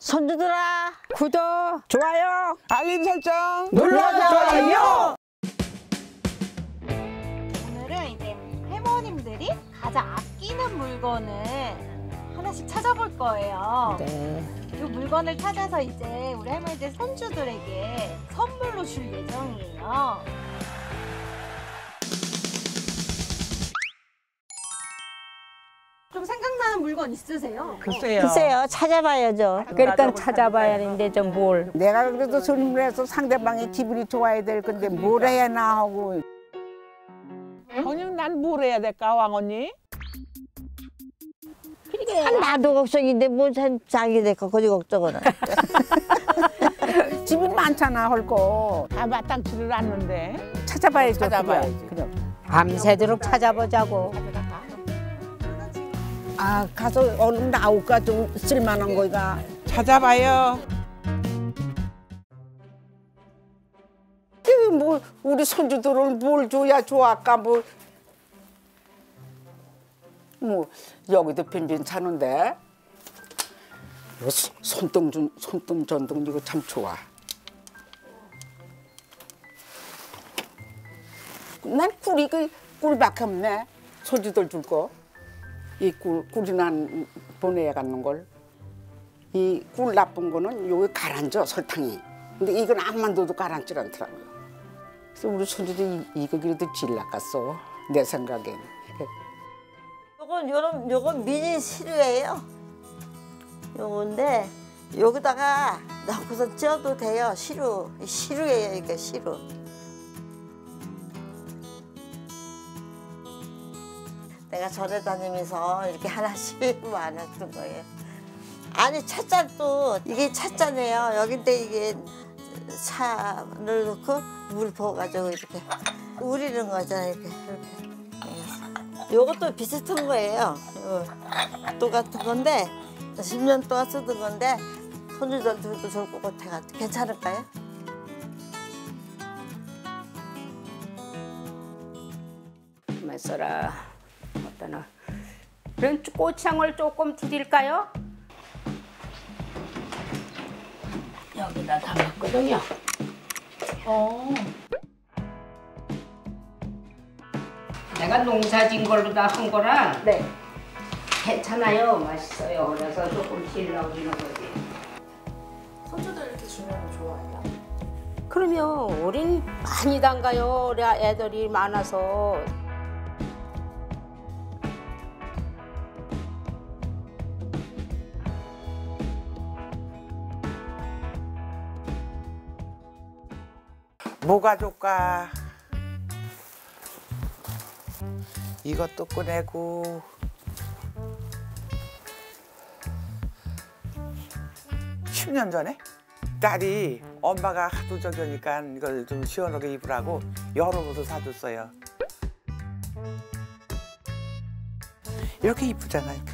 손주들아, 구독, 좋아요, 알림 설정 눌러줘요. 오늘은 이제 할머님들이 가장 아끼는 물건을 하나씩 찾아볼 거예요. 네. 이 물건을 찾아서 이제 우리 할머니들 손주들에게 선물로 줄 예정이에요. 좀 생각나는 물건 있으세요? 글쎄요, 찾아봐야죠. 그러니까 찾아봐야 하는데 좀 뭘. 내가 그래도 선물해서 상대방이 기분이 좋아야 될 건데 뭘 해야 나 하고. 그냥 난 뭘 해야 될까, 왕 언니? 나도 걱정인데 뭐 자기 될까 거지 걱정은. 집이 많잖아, 할 거. 다 마땅치를 않는데. 찾아봐야죠. 찾아봐야지. 그래. 밤새도록 찾아보자고. 아, 가서 얼른 나올까 좀 쓸만한 거가. 찾아봐요. 뭐 우리 손주들은 뭘 줘야 좋아할까 뭐 여기도 빈빈 차는데 이거 손등 전등 이거 참 좋아. 난 꿀밖에 없네. 손주들 줄 거. 이 꿀이 난 보내야 가는 걸. 이 꿀 나쁜 거는 여기 가라앉아 설탕이. 근데 이건 암만 둬도 가라앉질 않더라고요. 그래서 우리 손주들 이거 그래도 질 낚았어. 내 생각엔. 요건 미니 시루예요. 요건데 여기다가 넣고서 쪄도 돼요. 시루예요, 이게 시루. 내가 절에 다니면서 이렇게 하나씩 많았던 거예요. 아니 찻잔도 이게 찻잔이에요. 여긴데 이게 차를 넣고 물 부어가지고 이렇게 우리는 거잖아요. 이렇게. 요것도 비슷한 거예요. 똑같은 건데 10년 동안 쓰던 건데 손주들도 좋을 것 같아. 괜찮을까요? 그만 써라. 어떠나. 그럼 고추장을 조금 드릴까요? 여기다 담았거든요. 내가 농사진 걸로 다 한 거라 네. 괜찮아요. 맛있어요. 그래서 조금 딜라고 주는 거지. 손주들 이렇게 주면 좋아해요? 그러면 우린 많이 담가요. 우리 애들이 많아서. 뭐가 좋을까? 이것도 꺼내고. (10년) 전에 딸이 엄마가 하도 저기니까 이걸 좀 시원하게 입으라고 여러 옷을 사줬어요. 이렇게 이쁘잖아. 이렇게.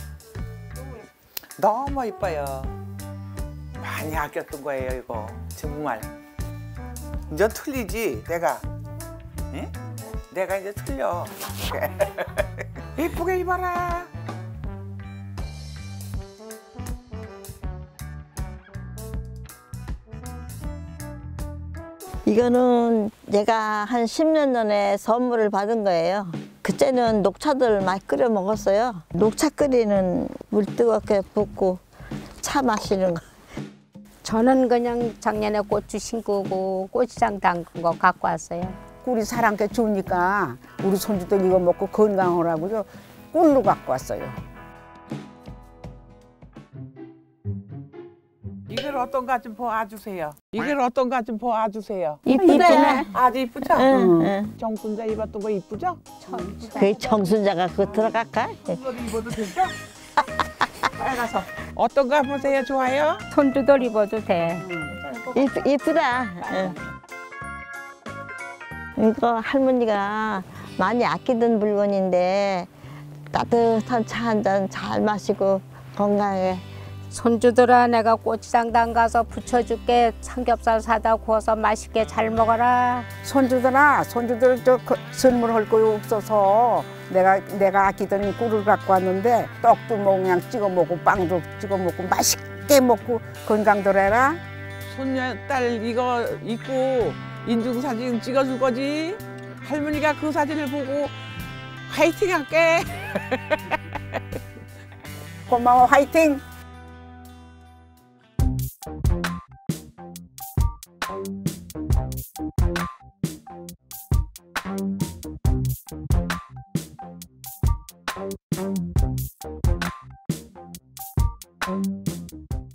너무 이뻐요. 많이 아꼈던 거예요, 이거. 정말. 이제 틀리지, 내가. 응? 내가 이제 틀려. 이쁘게 입어라. 이거는 내가 한 10년 전에 선물을 받은 거예요. 그때는 녹차들 많이 끓여 먹었어요. 녹차 끓이는 물 뜨겁게 붓고 차 마시는 거. 저는 그냥 작년에 고추 심고 고추장 담근 거 갖고 왔어요. 꿀이 사람께 좋으니까 우리 손주들 이거 먹고 건강하라고 꿀로 갖고 왔어요. 이걸 어떤가 좀 봐주세요. 이걸 어떤가 좀 봐주세요. 이쁘네. 아주 이쁘죠? 응. 정순자 입었던 거 이쁘죠? 그 정순자가 그거 들어갈까? 이거 입어도 되죠? 빨가서 어떤가 보세요. 좋아요? 손주들 입어도 돼. 이쁘다. 응. 이거 할머니가 많이 아끼던 물건인데 따뜻한 차 한 잔 잘 마시고 건강하게. 손주들아, 내가 고추장 담가서 부쳐줄게. 삼겹살 사다 구워서 맛있게 잘 먹어라. 손주들 선물할 거 없어서 내가 아끼던 꿀을 갖고 왔는데 떡도 뭐 그냥 찍어 먹고 빵도 찍어 먹고 맛있게 먹고 건강들 해라. 손녀 딸 이거 입고 인증 사진 찍어줄 거지? 할머니가 그 사진을 보고 화이팅 할게. 고마워, 화이팅!